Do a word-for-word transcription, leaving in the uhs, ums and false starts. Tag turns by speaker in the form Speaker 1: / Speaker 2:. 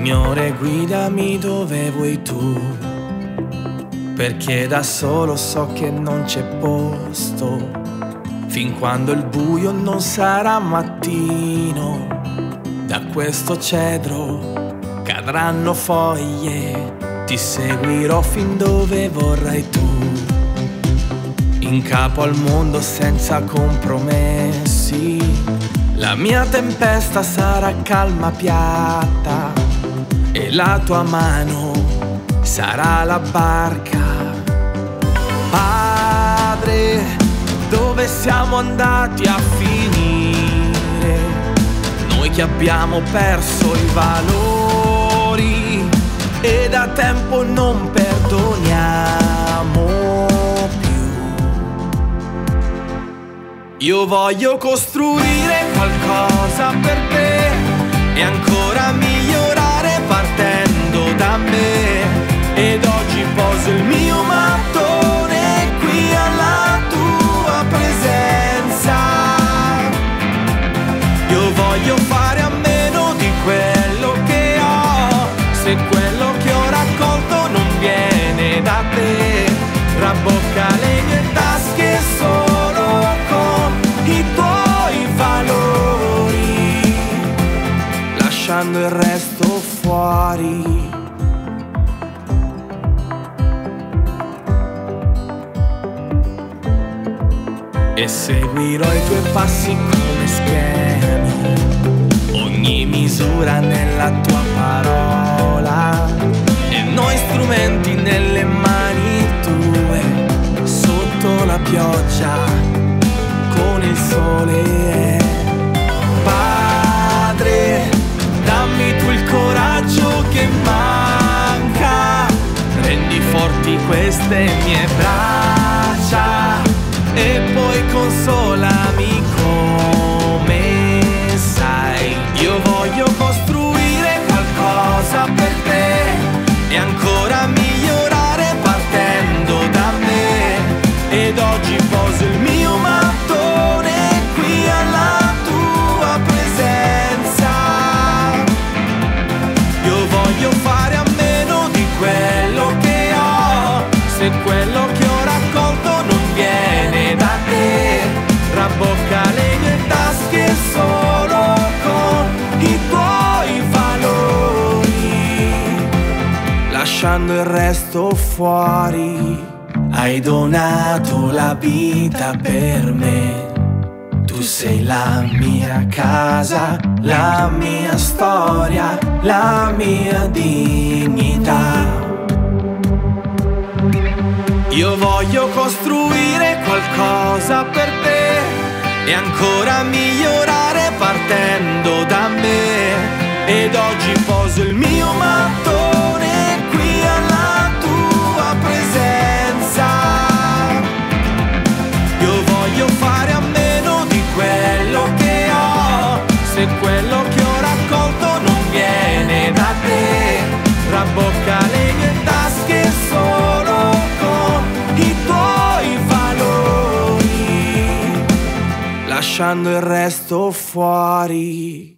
Speaker 1: Signore, guidami dove vuoi tu, perché da solo so che non c'è posto, fin quando il buio non sarà mattino. Da questo cedro cadranno foglie, ti seguirò fin dove vorrai tu, in capo al mondo senza compromessi. La mia tempesta sarà calma piatta e la tua mano sarà la barca. Padre, dove siamo andati a finire? Noi che abbiamo perso i valori e da tempo non perdoniamo più. Io voglio costruire qualcosa per te e ancora migliorare partendo da me. Ed oggi poso il mio mattone qui alla tua presenza. Io voglio fare a meno di quello che ho, se quello che ho raccolto non viene da te. Rabbocca le mie tasche solo con i tuoi valori, lasciando il resto fuori. E seguirò i tuoi passi come schemi, ogni misura nella tua parola, e noi strumenti nelle mani tue, sotto la pioggia, con il sole. Padre, dammi tu il coraggio che manca, rendi forti queste mie braccia e poi consolami come sai. Io voglio costruire qualcosa per te e ancora migliorare partendo da me. Ed oggi poso il mio mattone qui alla tua presenza. Io voglio fare a meno di quello che ho, se quello che ho raccolto non viene da te. Rabbocca le mie tasche solo con i tuoi valori, lasciando il resto fuori. Hai donato la vita per me, tu sei la mia casa, la mia storia, la mia dignità. Io voglio costruire qualcosa per te e ancora migliorare partendo da me. Ed oggi poso il mio mattone qui alla tua presenza. Io voglio fare a meno di quello che ho, se quello che ho raccolto non viene da te. Rabbocca le mie tasche solo con i tuoi valori, lasciando il resto fuori.